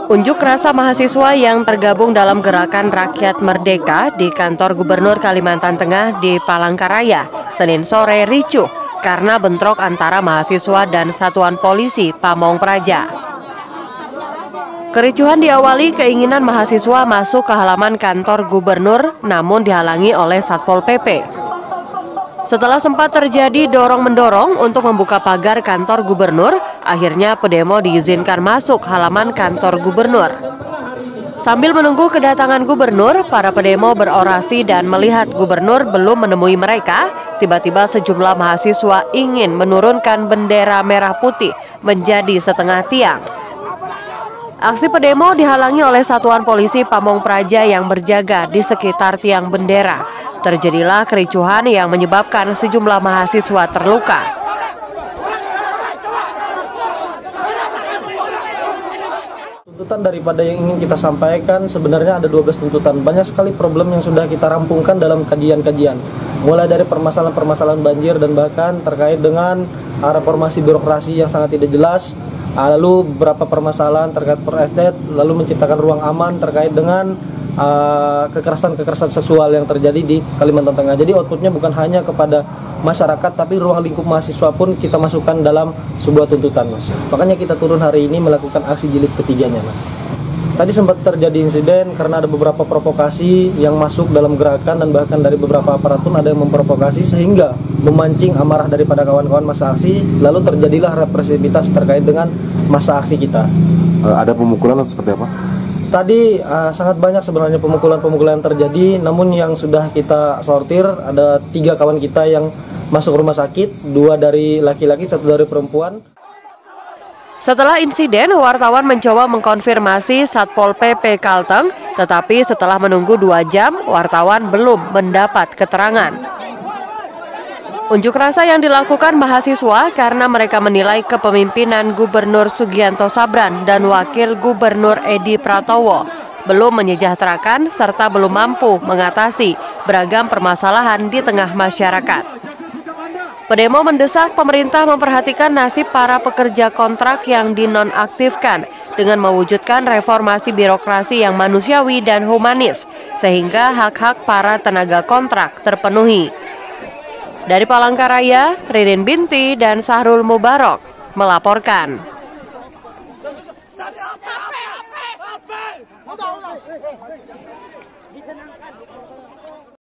Unjuk rasa mahasiswa yang tergabung dalam Gerakan Rakyat Merdeka di kantor Gubernur Kalimantan Tengah di Palangkaraya, Senin sore ricuh karena bentrok antara mahasiswa dan satuan polisi Pamong Praja. Kericuhan diawali keinginan mahasiswa masuk ke halaman kantor gubernur namun dihalangi oleh Satpol PP. Setelah sempat terjadi dorong-mendorong untuk membuka pagar kantor gubernur, akhirnya pedemo diizinkan masuk halaman kantor gubernur. Sambil menunggu kedatangan gubernur, para pedemo berorasi dan melihat gubernur belum menemui mereka, tiba-tiba sejumlah mahasiswa ingin menurunkan bendera merah putih menjadi setengah tiang. Aksi pedemo dihalangi oleh satuan polisi Pamong Praja yang berjaga di sekitar tiang bendera. Terjadilah kericuhan yang menyebabkan sejumlah mahasiswa terluka. Tuntutan daripada yang ingin kita sampaikan sebenarnya ada 12 tuntutan. Banyak sekali problem yang sudah kita rampungkan dalam kajian-kajian. Mulai dari permasalahan-permasalahan banjir dan bahkan terkait dengan reformasi birokrasi yang sangat tidak jelas. Lalu beberapa permasalahan terkait per-estet, lalu menciptakan ruang aman terkait dengan kekerasan seksual yang terjadi di Kalimantan Tengah. Jadi outputnya bukan hanya kepada masyarakat, tapi ruang lingkup mahasiswa pun kita masukkan dalam sebuah tuntutan, Mas. Makanya kita turun hari ini melakukan aksi jilid ketiganya, Mas. Tadi sempat terjadi insiden karena ada beberapa provokasi yang masuk dalam gerakan dan bahkan dari beberapa aparat pun ada yang memprovokasi sehingga memancing amarah daripada kawan-kawan masa aksi, lalu terjadilah represivitas terkait dengan masa aksi kita. Ada pemukulan atau seperti apa? Tadi sangat banyak sebenarnya pemukulan-pemukulan yang terjadi, namun yang sudah kita sortir ada 3 kawan kita yang masuk rumah sakit, 2 dari laki-laki, 1 dari perempuan. Setelah insiden, wartawan mencoba mengkonfirmasi Satpol PP Kalteng, tetapi setelah menunggu 2 jam, wartawan belum mendapat keterangan. Unjuk rasa yang dilakukan mahasiswa karena mereka menilai kepemimpinan Gubernur Sugianto Sabran dan Wakil Gubernur Edi Pratowo belum menyejahterakan serta belum mampu mengatasi beragam permasalahan di tengah masyarakat. Pedemo mendesak pemerintah memperhatikan nasib para pekerja kontrak yang dinonaktifkan dengan mewujudkan reformasi birokrasi yang manusiawi dan humanis sehingga hak-hak para tenaga kontrak terpenuhi. Dari Palangkaraya, Ririn Binti dan Sahrul Mubarok melaporkan.